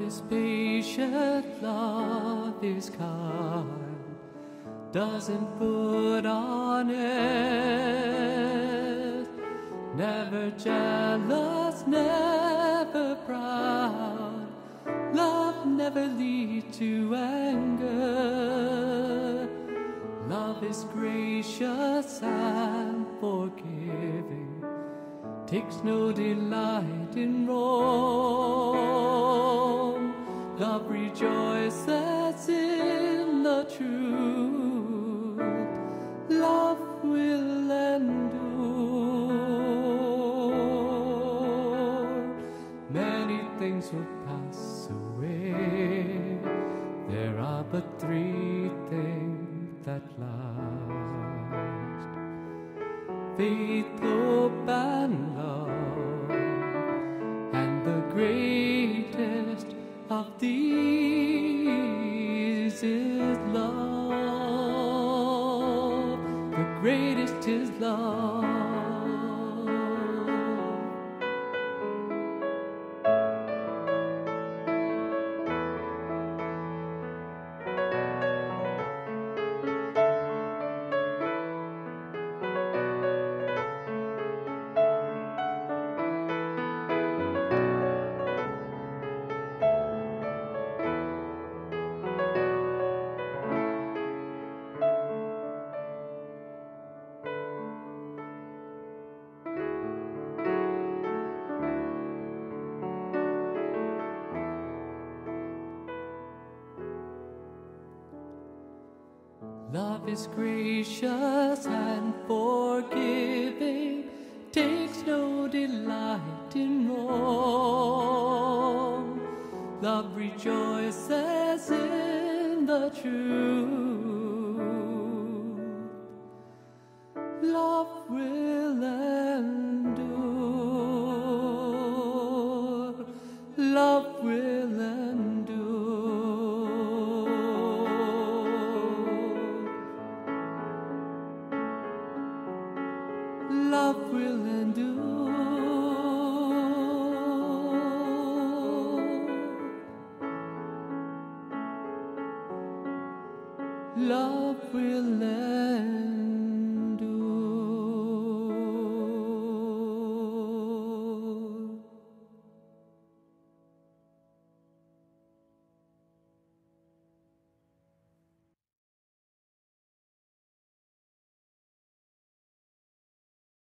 is patient, love is kind, doesn't put on airs, never jealous, never proud, love never leads to anger. Love is gracious and forgiving, takes no delight in wrong. Love rejoices in the truth, love will endure. Many things will pass away, there are but three things that last: faith, hope, and love. And the greatest of these is love. The greatest is love. Love is gracious and forgiving, takes no delight in wrong. Love rejoices in the truth, love will endure, love will endure. Love will endure. Love will endure.